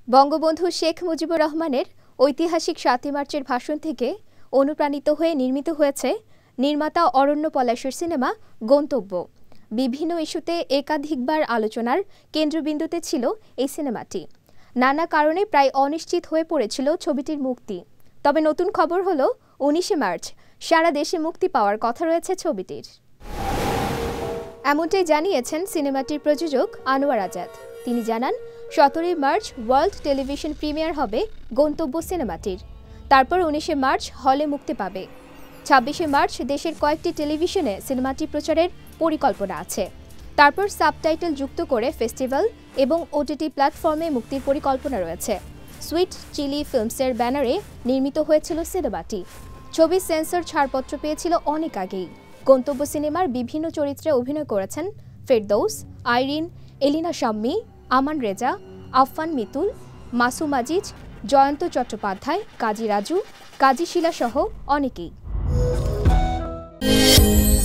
বঙ্গবন্ধু শেখ মুজিবুর রহমানের ঐতিহাসিক ৭ই মার্চের ভাষণ থেকে অনুপ্রাণিত হয়ে নির্মিত হয়েছে নির্মাতা অরণ্য পলাশের সিনেমা গন্তব্য। বিভিন্ন ইস্যুতে একাধিকবার আলোচনার কেন্দ্রবিন্দুতে ছিল এই সিনেমাটি। নানা কারণে প্রায় অনিশ্চিত হয়ে পড়েছিল ছবিটির মুক্তি। তবে নতুন খবর হলো ১৯শে মার্চ সারা দেশে মুক্তি পাওয়ার কথা রয়েছে ছবিটির। এমনটাই জানিয়েছেন সিনেমাটির প্রযোজক আনোয়ার আজাদ। তিনি জানান, ১৭ই মার্চ ওয়ার্ল্ড টেলিভিশন প্রিমিয়ার হবে গন্তব্য সিনেমাটির। তারপর ১৯শে মার্চ হলে মুক্তি পাবে। ২৬শে মার্চ দেশের কয়েকটি টেলিভিশনে সিনেমাটি প্রচারের পরিকল্পনা আছে। তারপর সাবটাইটেল যুক্ত করে ফেস্টিভ্যাল এবং ওটিটি প্ল্যাটফর্মে মুক্তির পরিকল্পনা রয়েছে। সুইট চিলি ফিল্মসের ব্যানারে নির্মিত হয়েছিল সিনেমাটি। ছবির সেন্সর ছাড়পত্র পেয়েছিল অনেক আগেই। গন্তব্য সিনেমার বিভিন্ন চরিত্রে অভিনয় করেছেন ফেরদৌস, আইরিন, এলিনা শাম্মী, আমান রেজা, আফফান মিতুল, মাসুম আজিজ, জয়ন্ত চট্টোপাধ্যায়, কাজী রাজু, কাজী শিলা সহ অনেকেই।